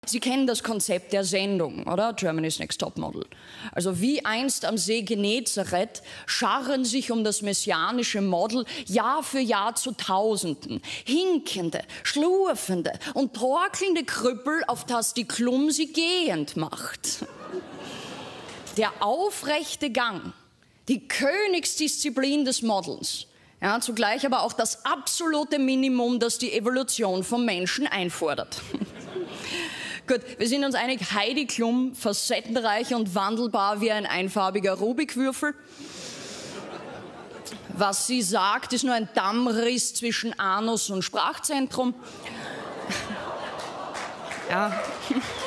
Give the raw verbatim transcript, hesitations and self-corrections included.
Sie kennen das Konzept der Sendung, oder? Germany's Next Topmodel. Also wie einst am See Genezareth scharren sich um das messianische Model Jahr für Jahr zu Tausenden. Hinkende, schlurfende und torkelnde Krüppel, auf das die Klum sie gehend macht. Der aufrechte Gang, die Königsdisziplin des Models. Ja, zugleich aber auch das absolute Minimum, das die Evolution vom Menschen einfordert. Gut, wir sind uns einig, Heidi Klum, facettenreich und wandelbar wie ein einfarbiger Rubikwürfel. Was sie sagt, ist nur ein Dammriss zwischen Anus und Sprachzentrum. Ja.